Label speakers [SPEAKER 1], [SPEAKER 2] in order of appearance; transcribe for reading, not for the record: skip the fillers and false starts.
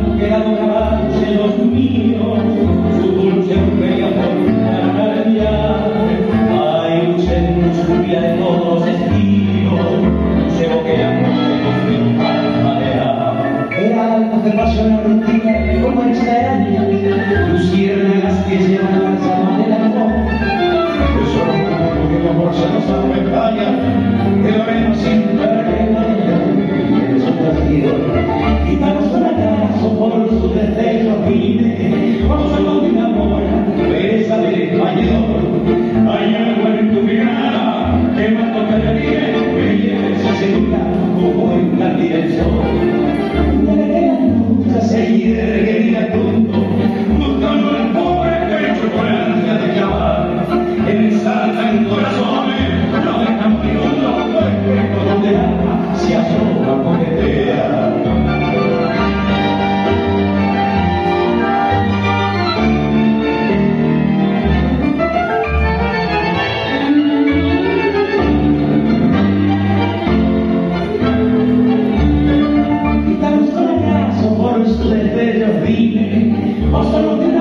[SPEAKER 1] han quedado grabados en los míos, su dulce bella montaña. Hay luces en lluvia de todos los estilos, se boquean con mi palmadera. Era la conservación argentina como extraña, luciérnagas que llevan la llama del amor. Eso no que el amor se nos acompaña, pero menos sin quitamos un acaso por sus deseos vine, vamos a con mi amor, besa del español. Hay algo en tu mirada que más tocaría, me lleves a segunda como en la dirección. Una de las luchas se hiergue tonto, buscando el pobre pecho con ansia de clavar. Ensaltan corazones, no dejan minutos, pues donde el alma se asoma coquetea. Quitamos con acaso por sus destellos vine, o solo